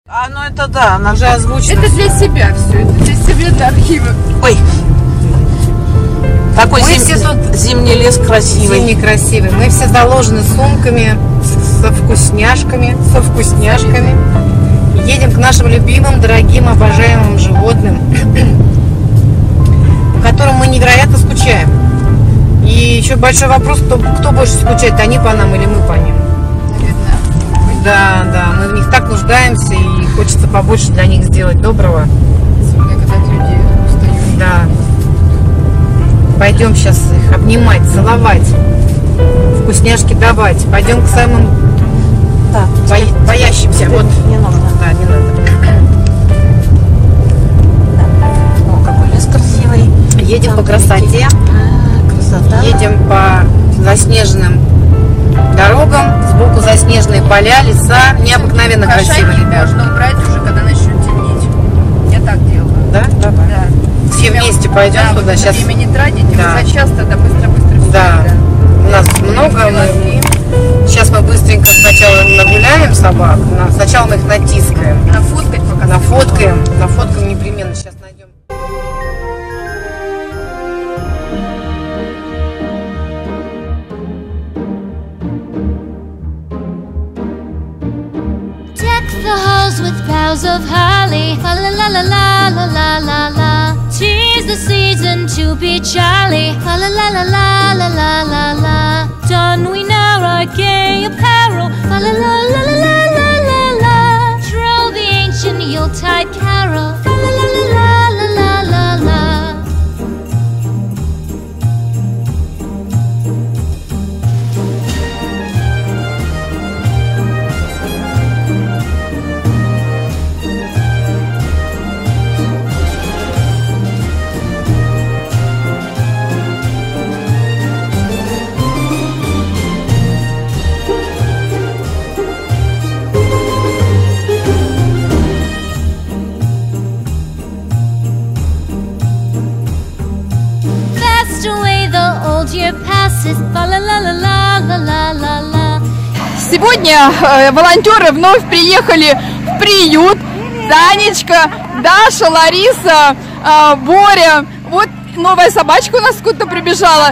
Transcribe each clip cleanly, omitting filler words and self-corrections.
А, ну это да, она же озвучена. Это для себя все, это для себя, для архива. Ой. Такой зимний лес красивый. Зимний красивый. Мы все заложены сумками, со вкусняшками. Едем к нашим любимым, дорогим, обожаемым животным, по которым мы невероятно скучаем. И еще большой вопрос, кто больше скучает, они по нам или мы по ним. Да, мы в них так нуждаемся и хочется побольше для них сделать доброго. Когда люди устают. Да. Пойдем сейчас их обнимать, целовать, вкусняшки давать. Пойдем к самым боящимся. Вот. Не нужно. Да, не надо. О, какой лес красивый. Едем по красоте. Красота. Едем по заснеженным дорогам. Сбоку заснеженные поля, леса. Необыкновенно красивые. Можно убрать уже, когда начнет темнеть. Я так делаю. Да? Давай. Да. Все вместе пойдем да, туда. Сейчас. Время не тратить, Да. за час тогда быстро-быстро все. Да. У нас много. Сейчас мы быстренько сначала нагуляем собак. Сначала мы их натискаем. Нафоткать пока. Нафоткаем непременно. Сейчас найдем. The halls with boughs of holly, la la la la la la la la. 'Tis the season to be jolly, la la la la la la la la. Don we now our gay apparel, la la la la la la la la. Troll the ancient Yuletide carol, la la la la la la la la. Сегодня волонтеры вновь приехали в приют. Танечка, Даша, Лариса, Боря. Вот новая собачка у нас откуда-то прибежала.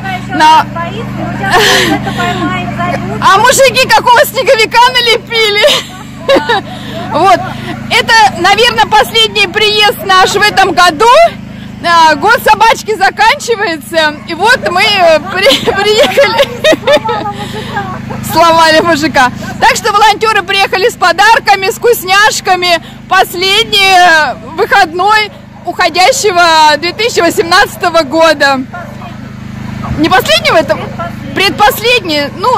А мужики какого снеговика налепили. Вот. Это, наверное, последний приезд наш в этом году. Год собачки заканчивается, и вот мы приехали, сломали мужика. Так что волонтеры приехали с подарками, с вкусняшками. Последний выходной уходящего 2018 года. Не последнего, это предпоследний. Ну,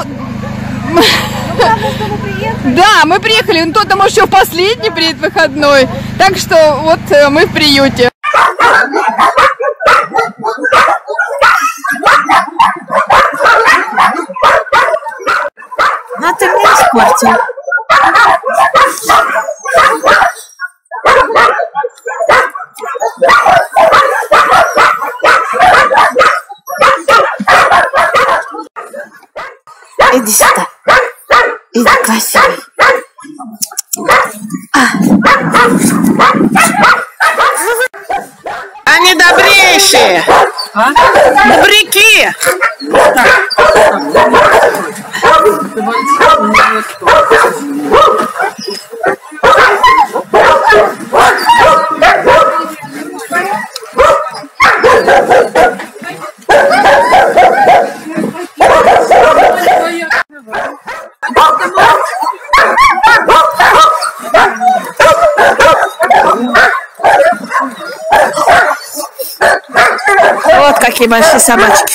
да, мы приехали, но кто-то, может, еще в последний предвыходной. Так что вот мы в приюте. Ну ты мне испортил. Иди сюда. Иди, красивый. Они добрейшие. Добряки. Вот какие большие собачки.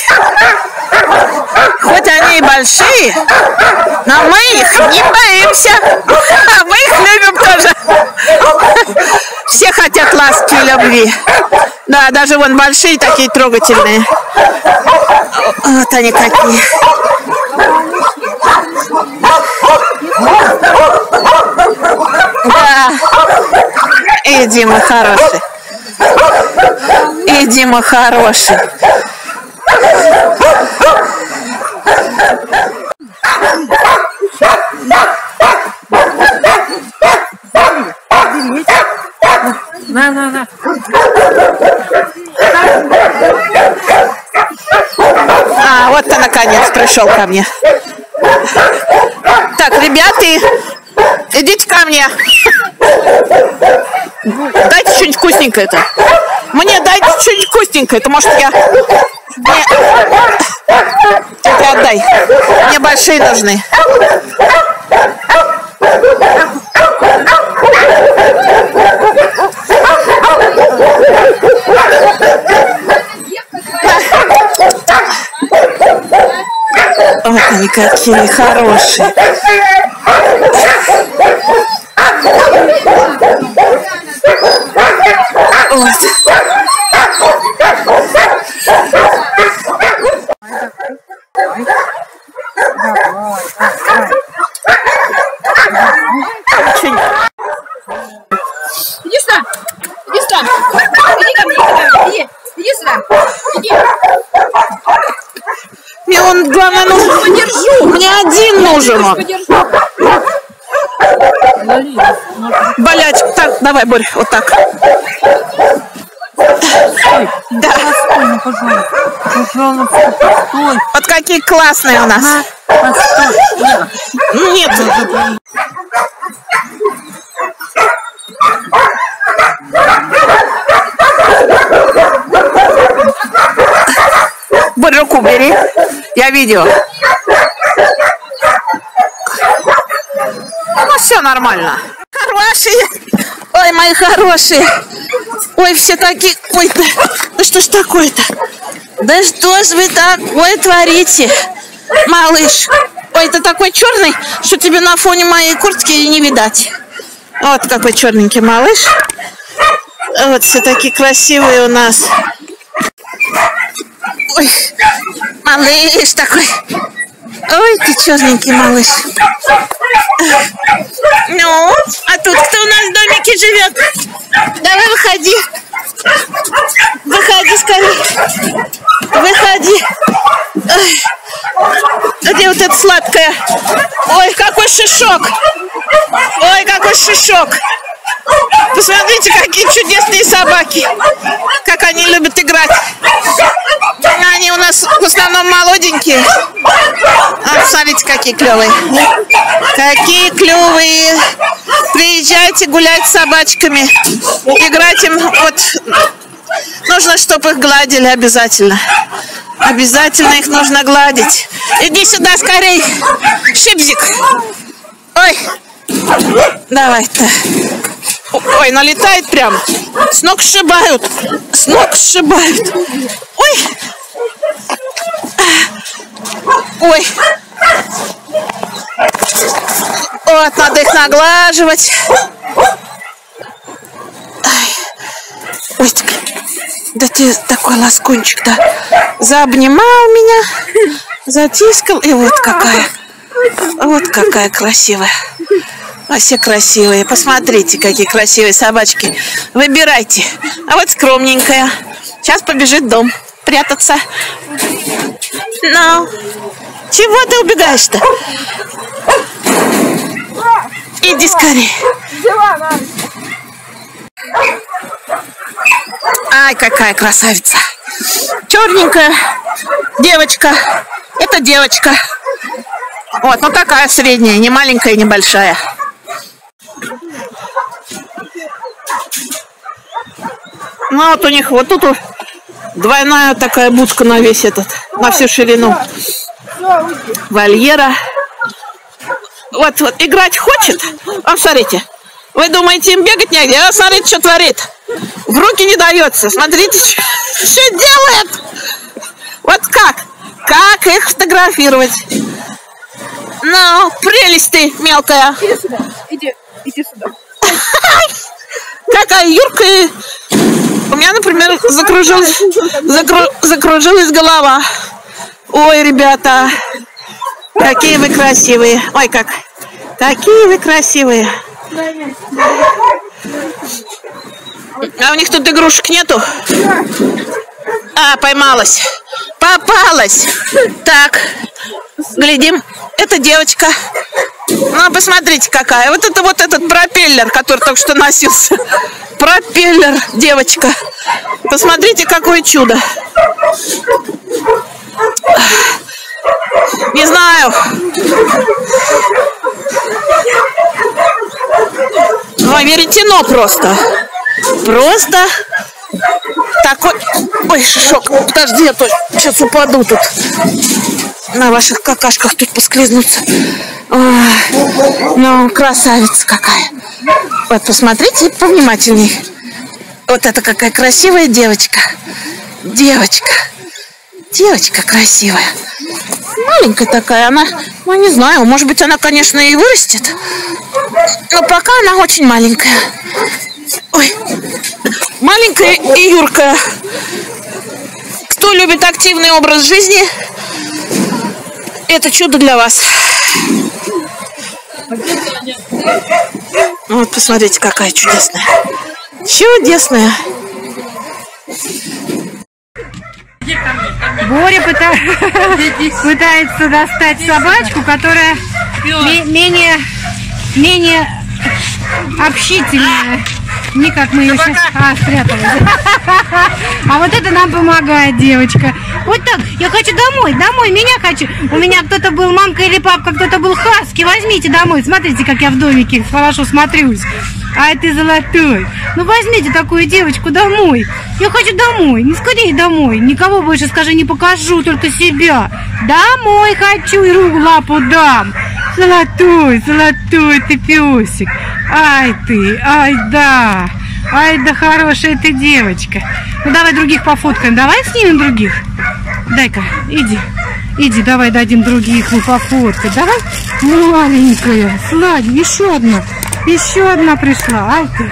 Хоть они и большие, но мы их не боимся. А мы их любим тоже. Все хотят ласки и любви. Да, даже вон большие такие трогательные. Вот они какие. Да. Иди, мой хороший. Иди, мой хороший. На. А, вот ты наконец пришел ко мне. Так, ребята, идите ко мне. Дайте что-нибудь вкусненькое-то. Мне дайте что-нибудь вкусненькое-то. Может, я... Мне... Ты отдай. Мне большие нужны. Вот они какие хорошие. Вот. Иди сюда! Иди сюда! Иди ко мне! Иди сюда! Иди! Мне он, главное, нужен. Подержу! Мне один нужен он. Подержу! Болячек. Так, давай, Борь, вот так. Да. Постой, пожалуйста. Постой. Вот какие классные у нас. Нет. Борь, руку бери. Я видео. Ну, все нормально. Хорошие. Ой, мои хорошие. Ой, все такие... Ой, да что ж такое-то? Да что ж вы такое творите, малыш? Ой, ты такой черный, что тебе на фоне моей куртки и не видать. Вот какой черненький малыш. Вот все такие красивые у нас. Ой, малыш такой. Ой, ты черненький малыш. Ну, а тут кто у нас в домике живет? Давай выходи. Выходи скорее. Выходи. Ой. Где вот это сладкое? Ой, какой шишок. Ой, какой шишок. Посмотрите, какие чудесные собаки. Как они любят играть. Они у нас в основном молоденькие. А, посмотрите, какие клевые. Какие клевые. Приезжайте гулять с собачками. Играть им. Вот. Нужно, чтобы их гладили обязательно. Обязательно их нужно гладить. Иди сюда скорей. Шипзик. Ой. Давай-то. Ой, налетает прям. С ног сшибают. С ног сшибают. Ой. Ой. Вот, надо их наглаживать. Ой, да ты такой ласкунчик, да. Заобнимал меня, затискал. И вот какая красивая. А все красивые. Посмотрите, какие красивые собачки. Выбирайте. А вот скромненькая. Сейчас побежит в дом прятаться. Ну, чего ты убегаешь-то? Иди скорее. Ай, какая красавица. Черненькая девочка. Это девочка. Вот, ну такая средняя, не маленькая, не большая. Ну вот у них вот тут двойная такая будка на весь этот, на всю ширину вольера. Вот, играть хочет. А смотрите, вы думаете, им бегать негде? А смотрите, что творит. В руки не дается. Смотрите, что делает. Вот как их фотографировать? Ну, прелесть ты, мелкая. Иди сюда. Иди сюда. Какая Юрка. У меня, например, закружилась голова. Ой, ребята, какие вы красивые. Ой, какие вы красивые. А у них тут игрушек нету? А, поймалась. Попалась. Так, глядим. Это девочка. Ну, посмотрите, какая. Вот этот пропеллер, который только что носился. Пропеллер, девочка. Посмотрите, какое чудо. Не знаю. Ой, веретено просто. Просто такой... Ой, шишок. Подожди, я сейчас упаду тут. На ваших какашках тут поскользнуться. Ну, красавица какая. Вот, посмотрите повнимательней. Вот это какая красивая девочка. Девочка красивая. Маленькая такая она. Ну, не знаю, может быть, она, конечно, и вырастет. Но пока она очень маленькая. Ой, маленькая и юркая. Кто любит активный образ жизни, это чудо для вас. Вот, посмотрите, какая чудесная. Чудесная. Боря пытается достать собачку, которая менее общительная. Не как мы ее сейчас... спряталась. А вот это нам помогает, девочка. Вот так. Я хочу домой, меня хочу. У меня кто-то был мамка или папка, кто-то был хаски. Возьмите домой. Смотрите, как я в домике хорошо смотрюсь. Ай, ты золотой. Ну, возьмите такую девочку домой. Я хочу домой. Не скорее домой. Никого больше, скажи, не покажу, только себя. Домой хочу и руку лапу дам. Золотой ты песик. Ай ты, ай да, хорошая ты девочка. Ну давай других пофоткаем, давай снимем других. Дай-ка, иди, давай дадим других мы пофоткать. Давай, маленькая, сладенькая, еще одна пришла. Ай ты.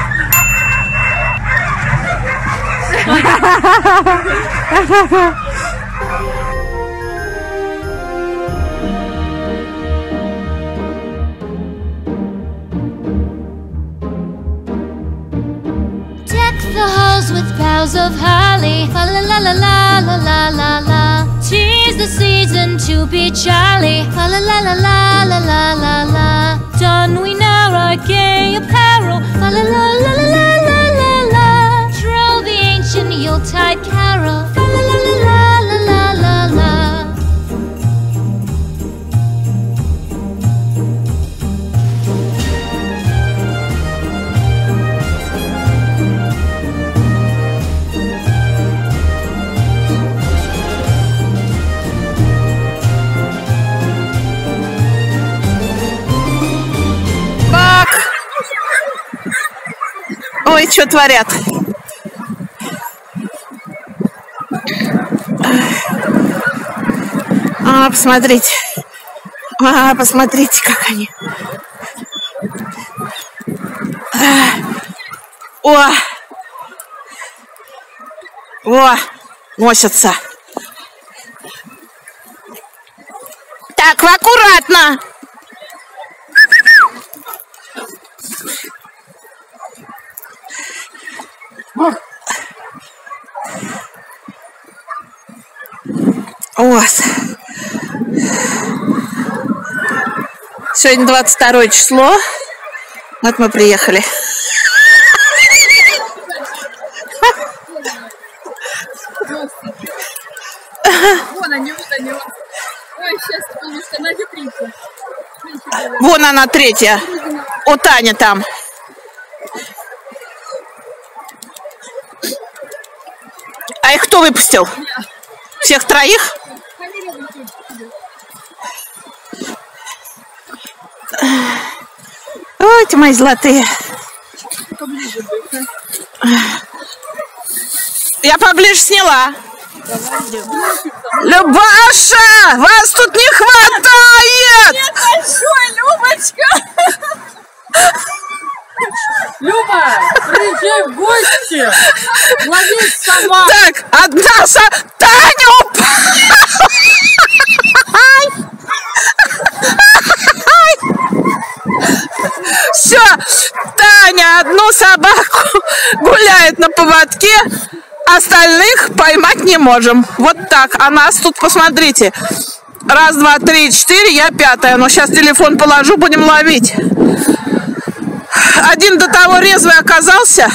The halls with boughs of holly, la la la la la la la la. 'Tis the season to be jolly, la la la la la la la la. Don we now our gay apparel, la la la la la la la la. Troll the ancient Yuletide carol, la la la la la la la la. Ой, что творят? Посмотрите. Посмотрите, как они. Носятся. Так, аккуратно. Вот. Сегодня 22 число. Вот мы приехали. Вон они. Ой, сейчас, солнышко, Надя третья. Вон она третья. У Тани там. А их кто выпустил? Всех троих? Ой, ты мои золотые. Я поближе сняла. Любаша, вас тут не хватает! Нет, большой, Любочка! Люба, приезжай в гости! Лови собак! Так, одна Таня упала! Все, Таня одну собаку гуляет на поводке, остальных поймать не можем. Вот так. А нас тут, посмотрите, Раз, два, три, четыре, я пятая. Но сейчас телефон положу, будем ловить. Один до того резвый оказался.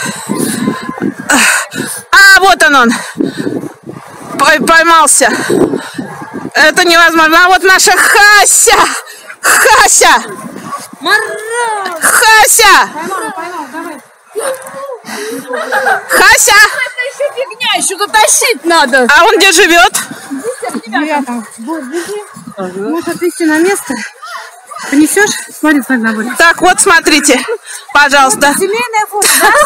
А, вот он. Поймался. Это невозможно. А вот наша Хася. Хася. Хася. Хася. Это еще фигня, еще дотащить надо. А он где живет? Может отвезти на место? Понесешь? Смотри, на будет. Так, вот смотрите, пожалуйста. Семейная фото,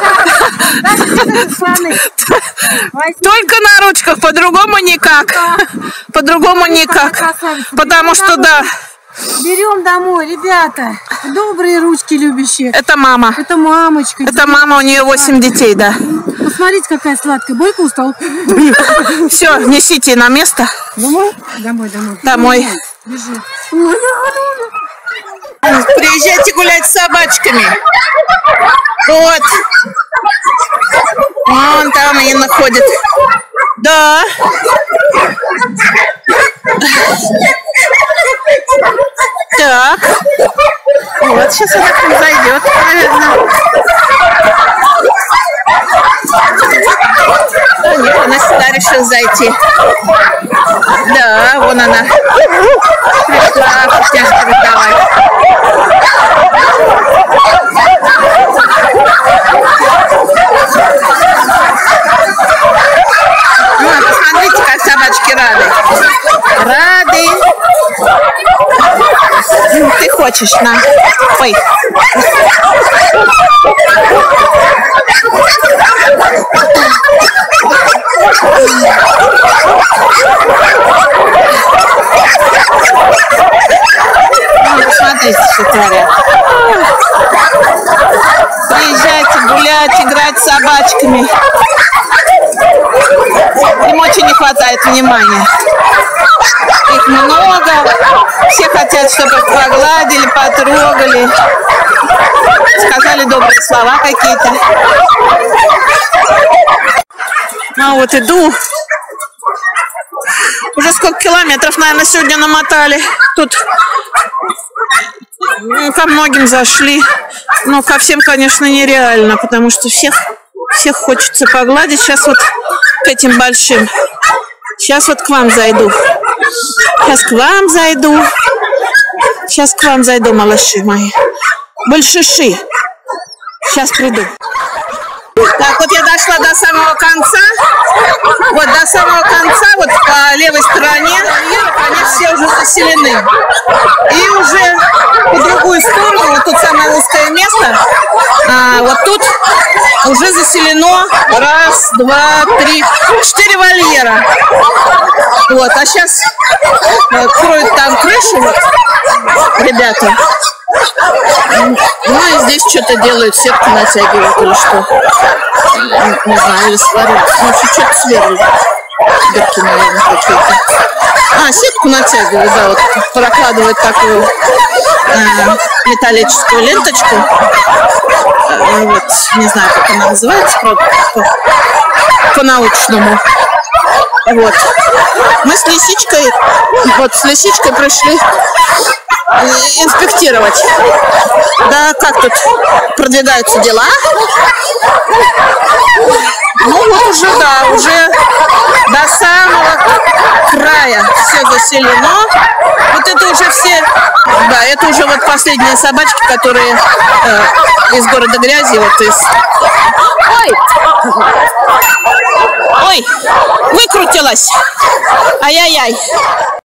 Только на ручках, по-другому никак. По-другому никак. Потому что, да. Берем домой, ребята. Добрые ручки любящие. Это мама. Это мамочка. Это мама, у нее 8 детей, да. Посмотрите, какая сладкая. Бойко устал. Все, несите на место. Домой? Домой. Домой. Бежи. Приезжайте гулять с собачками. Вот. Вон там они находят. Да. Так. Вот, сейчас она к нам зайдет, наверное. А нет, она сюда решила зайти. Да, вон она. Пришла вкусняшки раздавать. Вот, посмотрите, как собачки рады. Рады. Ты хочешь, на. Ой. Ну, посмотрите, что творят. Приезжайте гулять, играть с собачками. Им очень не хватает внимания. Их много. Все хотят, чтобы их погладили, потрогали. Сказали добрые слова какие-то. А вот иду. Уже сколько километров, наверное, сегодня намотали. Тут ко многим зашли. Но ко всем, конечно, нереально, потому что всех хочется погладить. Сейчас вот к этим большим. Сейчас вот к вам зайду. Сейчас к вам зайду, малыши мои. Большиши. Сейчас приду. Так, вот я дошла до самого конца. Вот до самого конца, вот по левой стороне, они все уже заселены. И уже по другую сторону, вот тут самое узкое место, вот тут уже заселено раз, два, три, 4 вольера. Вот, а сейчас кроют там крышу, вот, ребята. Ну и здесь что-то делают, сетку натягивают или что. Не знаю, или сварят. Ну, чуть-чуть сверлят. Дырки, наверное, какие-то. Сетку натягивают, да, вот прокладывают такую металлическую ленточку. Вот, не знаю, как она называется, по-научному. Вот. Мы с лисичкой пришли инспектировать. Да, как тут продвигаются дела? Ну вот уже, да, уже до самого края все заселено. Вот это уже все, да, это уже вот последние собачки, которые из города Грязи, вот из... Ой, выкрутилась. Ай-яй-яй.